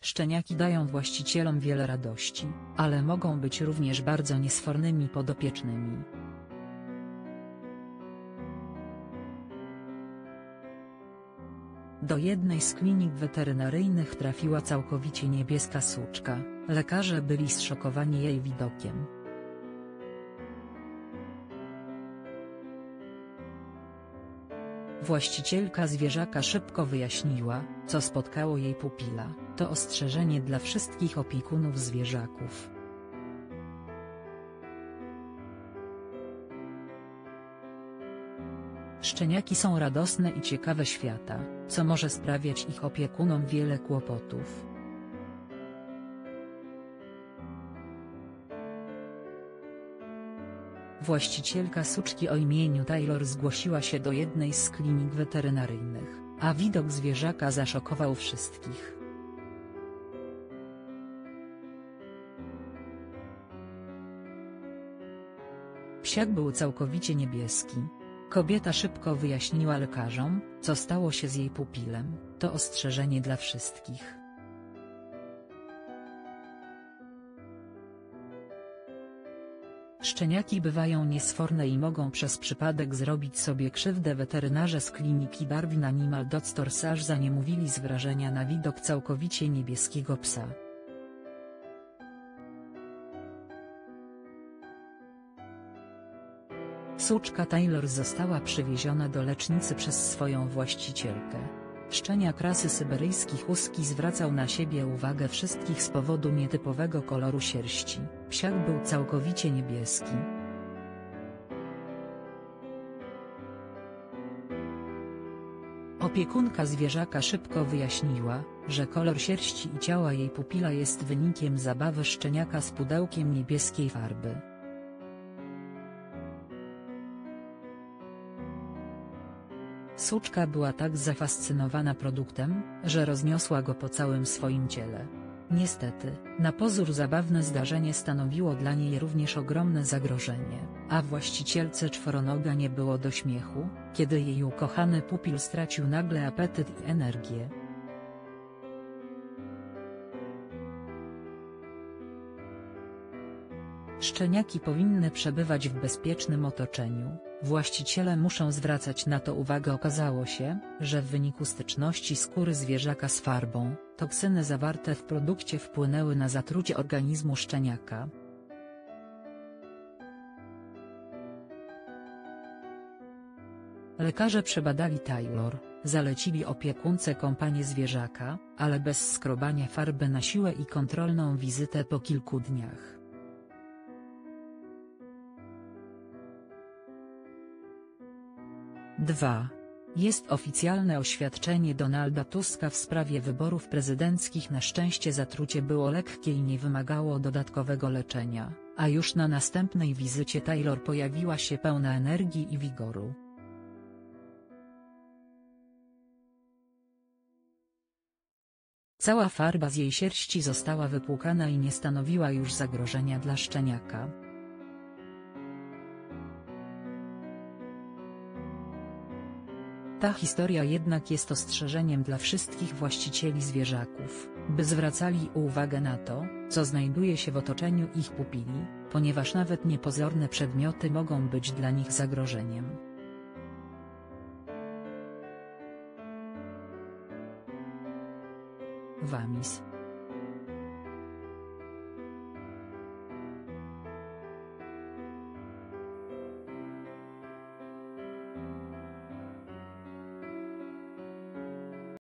Szczeniaki dają właścicielom wiele radości, ale mogą być również bardzo niesfornymi podopiecznymi. Do jednej z klinik weterynaryjnych trafiła całkowicie niebieska suczka. Lekarze byli zszokowani jej widokiem. Właścicielka zwierzaka szybko wyjaśniła, co spotkało jej pupila. To ostrzeżenie dla wszystkich opiekunów zwierzaków. Szczeniaki są radosne i ciekawe świata, co może sprawiać ich opiekunom wiele kłopotów. Właścicielka suczki o imieniu Taylor zgłosiła się do jednej z klinik weterynaryjnych, a widok zwierzaka zaszokował wszystkich. Psiak był całkowicie niebieski. Kobieta szybko wyjaśniła lekarzom, co stało się z jej pupilem. To ostrzeżenie dla wszystkich. Szczeniaki bywają niesforne i mogą przez przypadek zrobić sobie krzywdę. Weterynarze z kliniki Darwin Animal Doctors aż zaniemówili z wrażenia na widok całkowicie niebieskiego psa. Suczka Taylor została przywieziona do lecznicy przez swoją właścicielkę. Szczeniak rasy syberyjski husky zwracał na siebie uwagę wszystkich z powodu nietypowego koloru sierści. Psiak był całkowicie niebieski. Opiekunka zwierzaka szybko wyjaśniła, że kolor sierści i ciała jej pupila jest wynikiem zabawy szczeniaka z pudełkiem niebieskiej farby. Suczka była tak zafascynowana produktem, że rozniosła go po całym swoim ciele. Niestety, na pozór zabawne zdarzenie stanowiło dla niej również ogromne zagrożenie, a właścicielce czworonoga nie było do śmiechu, kiedy jej ukochany pupil stracił nagle apetyt i energię. Szczeniaki powinny przebywać w bezpiecznym otoczeniu, właściciele muszą zwracać na to uwagę. Okazało się, że w wyniku styczności skóry zwierzaka z farbą, toksyny zawarte w produkcie wpłynęły na zatrucie organizmu szczeniaka. Lekarze przebadali Taylor, zalecili opiekunce kąpanie zwierzaka, ale bez skrobania farby na siłę i kontrolną wizytę po kilku dniach. Jest oficjalne oświadczenie Donalda Tuska w sprawie wyborów prezydenckich. Na szczęście zatrucie było lekkie i nie wymagało dodatkowego leczenia, a już na następnej wizycie Taylor pojawiła się pełna energii i wigoru. Cała farba z jej sierści została wypłukana i nie stanowiła już zagrożenia dla szczeniaka. Ta historia jednak jest ostrzeżeniem dla wszystkich właścicieli zwierzaków, by zwracali uwagę na to, co znajduje się w otoczeniu ich pupili, ponieważ nawet niepozorne przedmioty mogą być dla nich zagrożeniem. Wamis.